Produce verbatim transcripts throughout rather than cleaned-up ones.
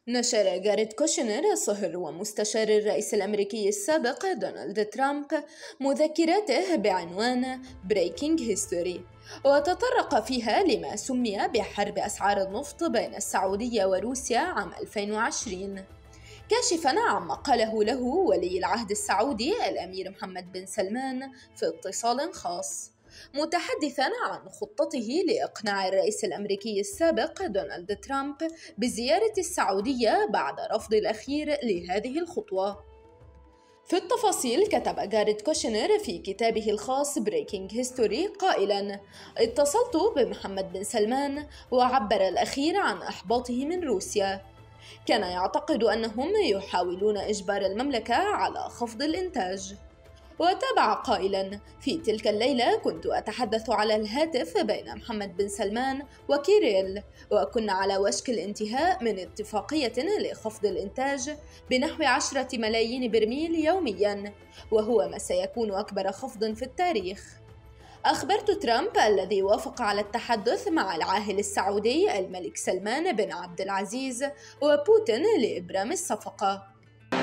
نشر جاريد كوشنر صهر ومستشار الرئيس الأمريكي السابق دونالد ترامب مذكراته بعنوان Breaking History، وتطرق فيها لما سمي بحرب أسعار النفط بين السعودية وروسيا عام ألفين وعشرين، كاشفاً عما قاله له ولي العهد السعودي الأمير محمد بن سلمان في اتصال خاص، متحدثاً عن خطته لإقناع الرئيس الأمريكي السابق دونالد ترامب بزيارة السعودية بعد رفض الأخير لهذه الخطوة. في التفاصيل كتب جاريد كوشنر في كتابه الخاص Breaking History قائلاً: اتصلت بمحمد بن سلمان وعبر الأخير عن إحباطه من روسيا، كان يعتقد أنهم يحاولون إجبار المملكة على خفض الإنتاج. وتابع قائلاً: في تلك الليلة كنت أتحدث على الهاتف بين محمد بن سلمان وكيريل، وكنا على وشك الانتهاء من اتفاقية لخفض الإنتاج بنحو عشرة ملايين برميل يومياً، وهو ما سيكون أكبر خفض في التاريخ. أخبرت ترامب الذي وافق على التحدث مع العاهل السعودي الملك سلمان بن عبد العزيز وبوتين لإبرام الصفقة.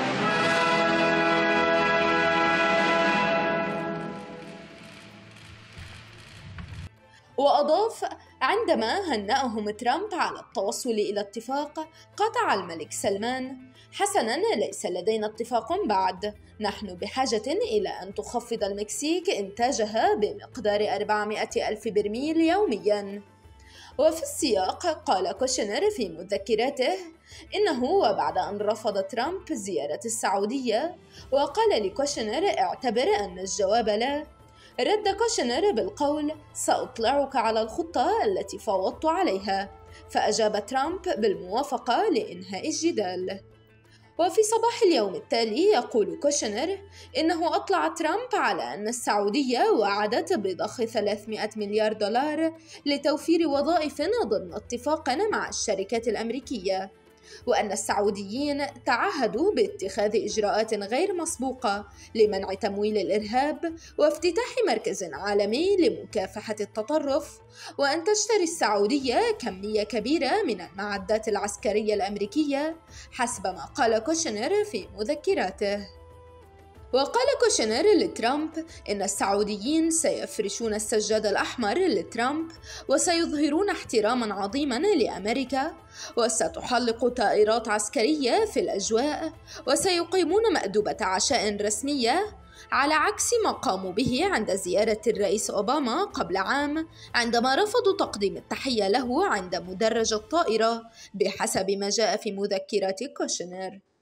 وأضاف: عندما هنأهم ترامب على التوصل إلى اتفاق، قطع الملك سلمان: حسناً، ليس لدينا اتفاق بعد، نحن بحاجة إلى أن تخفض المكسيك إنتاجها بمقدار أربعمائة ألف برميل يومياً. وفي السياق قال كوشنر في مذكراته إنه وبعد أن رفض ترامب زيارة السعودية، وقال لكوشنر: اعتبر أن الجواب لا. رد كوشنر بالقول: سأطلعك على الخطة التي فاوضت عليها، فأجاب ترامب بالموافقة لإنهاء الجدال. وفي صباح اليوم التالي يقول كوشنر إنه أطلع ترامب على أن السعودية وعدت بضخ ثلاثمائة مليار دولار لتوفير وظائف ضمن اتفاق مع الشركات الأمريكية، وأن السعوديين تعهدوا باتخاذ إجراءات غير مسبوقة لمنع تمويل الإرهاب وافتتاح مركز عالمي لمكافحة التطرف، وأن تشتري السعودية كمية كبيرة من المعدات العسكرية الأمريكية حسب ما قال كوشنر في مذكراته. وقال كوشنر لترامب إن السعوديين سيفرشون السجاد الأحمر لترامب وسيظهرون احتراما عظيما لأمريكا، وستحلق طائرات عسكرية في الأجواء، وسيقيمون مأدبة عشاء رسمية، على عكس ما قاموا به عند زيارة الرئيس أوباما قبل عام عندما رفضوا تقديم التحية له عند مدرج الطائرة، بحسب ما جاء في مذكرات كوشنر.